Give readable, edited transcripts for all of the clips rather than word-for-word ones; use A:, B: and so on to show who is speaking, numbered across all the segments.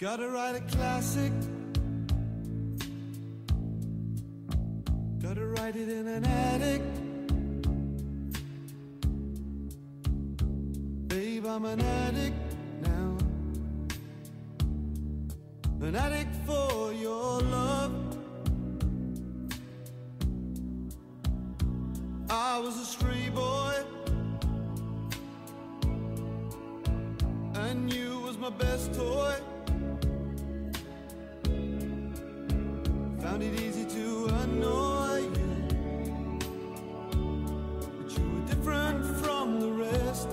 A: Gotta write a classic. Gotta write it in an attic. Babe, I'm an addict now. An addict for your love. I was a stray boy, and you was my best toy. Found it easy to annoy you, but you were different from the rest.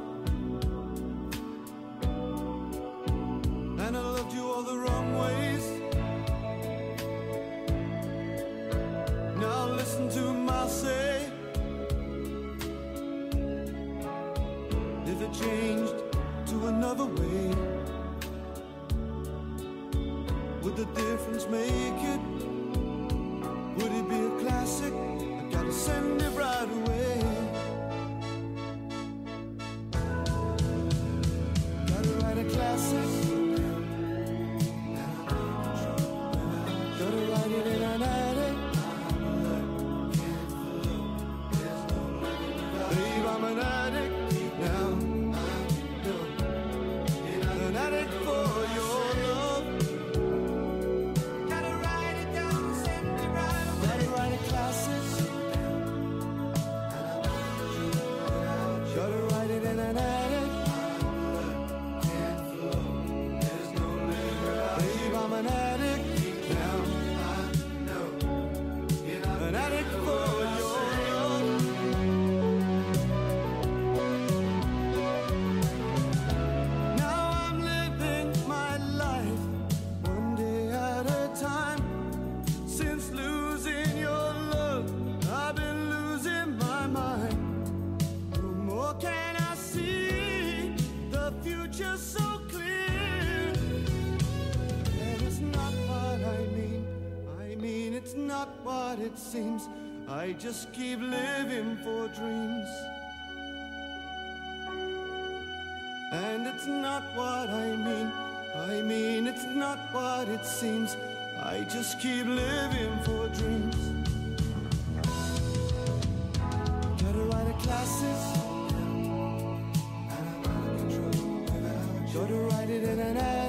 A: And I loved you all the wrong ways. Now listen to my say. If it changed to another way, would the difference make it? Would it be a classic? I gotta send it right away. Gotta write a classic. Gotta write it in an attic. Babe, I'm an addict now. An addict for your love. Gotta write it down and send it right away. Gotta write a classic. Gotta write it in an attic. Babe, I'm an addict now. An addict for your love. Now I'm living my life one day at a time. Since losing your love, I've been losing my mind. No more can I see the future so clear. And it's not what I mean. I mean, it's not what it seems. I just keep living for dreams. And it's not what I mean. I mean, it's not what it seems. I just keep living for dreams. Gotta write a classic. Gotta write it in an